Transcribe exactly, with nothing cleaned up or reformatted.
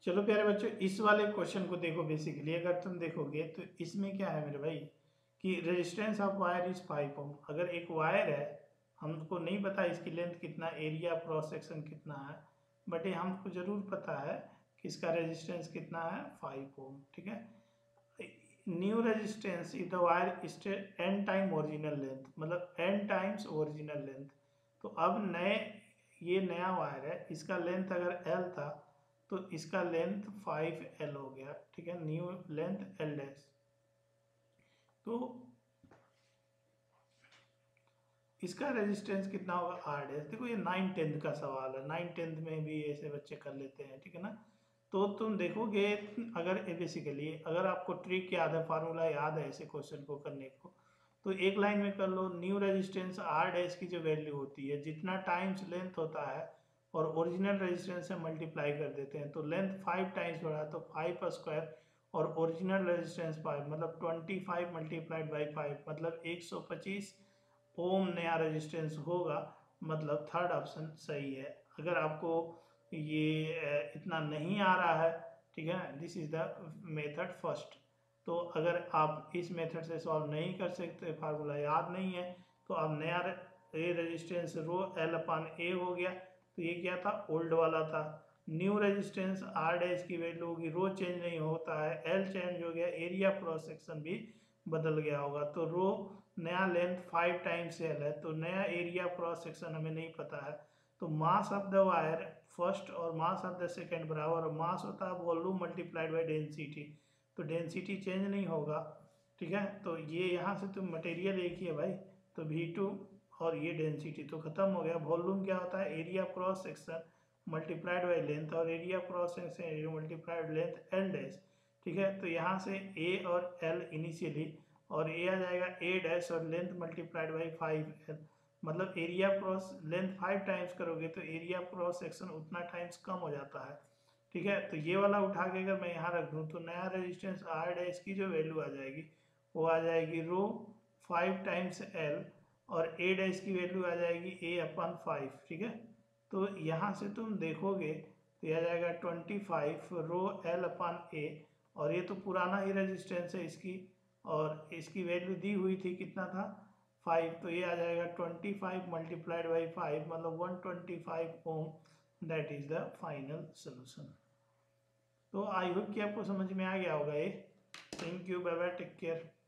चलो प्यारे बच्चों, इस वाले क्वेश्चन को देखो। बेसिकली अगर तुम देखोगे तो इसमें क्या है मेरे भाई कि resistance of wire is five ohm. अगर एक वायर है, हमको नहीं पता इसकी लेंथ कितना, एरिया क्रॉस सेक्शन कितना है, बट ये हमको जरूर पता है कि इसका रेजिस्टेंस कितना है, फाइव ओम। ठीक है। New resistance if the wire state n time original length, मतलब एन टाइम्स ओरिजिनल लेंथ। तो अब नए, ये नया वायर है, इसका लेंथ अगर एल था तो इसका लेंथ फाइव एल हो गया। ठीक है, न्यू लेंथ एल डैश। तो इसका रेजिस्टेंस कितना होगा, आर डैश। देखो ये नाइन टेंथ का सवाल है, नाइन टेंथ में भी ऐसे बच्चे कर लेते हैं। ठीक है ना। तो तुम देखोगे, अगर बेसिकली अगर आपको ट्रिक याद है, फार्मूला याद है ऐसे क्वेश्चन को करने को, तो एक लाइन में कर लो। न्यू रेजिस्टेंस आर डैश की जो वैल्यू होती है, जितना टाइम्स लेंथ होता है और ओरिजिनल रेजिस्टेंस से मल्टीप्लाई कर देते हैं, तो लेंथ फाइव टाइम्स बढ़ा तो फाइव स्क्वायर, और ओरिजिनल रेजिस्टेंस फाइव, मतलब twenty five multiplied by five, मतलब एक सौ पच्चीस ओम नया रेजिस्टेंस होगा। मतलब थर्ड ऑप्शन सही है। अगर आपको ये इतना नहीं आ रहा है, ठीक है, this is the method first. तो अगर आप इस मेथड से सॉल्व नहीं कर सकते, फार्मूला याद नहीं है, तो अब नया ए रेजिस्टेंस रो एल अपान ए हो गया। तो ये क्या था, ओल्ड वाला था। न्यू रेजिस्टेंस आर डैश की वैल्यू होगी, रो चेंज नहीं होता है, एल चेंज हो गया, एरिया क्रॉस सेक्शन भी बदल गया होगा। तो रो नया लेंथ फाइव टाइम्स एल है, तो नया एरिया क्रॉस सेक्शन हमें नहीं पता है। तो mass of the wire first और मास ऑफ द सेकेंड बराबर, और मास होता है वॉल्यूम मल्टीप्लाइड बाई डेंसिटी, तो डेंसिटी चेंज नहीं होगा। ठीक है। तो ये यहाँ से तुम मटेरियल एक ही है भाई, तो वी टू और ये डेंसिटी तो खत्म हो गया। वॉल्यूम क्या होता है, area cross section multiplied by length, और area cross section area multiplied length L dash. ठीक है। तो यहाँ से ए और एल इनिशियली, और ए आ जाएगा ए डैश और length multiplied by five L, मतलब area cross length five times करोगे तो एरिया क्रॉस सेक्शन उतना टाइम्स कम हो जाता है। ठीक है। तो ये वाला उठा के अगर मैं यहाँ रख दूँ तो नया रेजिस्टेंस आर डैश की जो वैल्यू आ जाएगी वो आ जाएगी रो फाइव टाइम्स एल, और ए डैश की वैल्यू आ जाएगी ए अपन फाइव। ठीक है। तो यहाँ से तुम देखोगे तो यह आ जाएगा ट्वेंटी फाइव रो एल अपन ए, और ये तो पुराना ही रेजिस्टेंस है इसकी, और इसकी वैल्यू दी हुई थी कितना था, फाइव। तो ये आ जाएगा twenty five multiplied by five, मतलब one twenty five ohm. That is the final solution. तो आई होप कि आपको समझ में आ गया होगा ये। Thank you, bye bye, take care.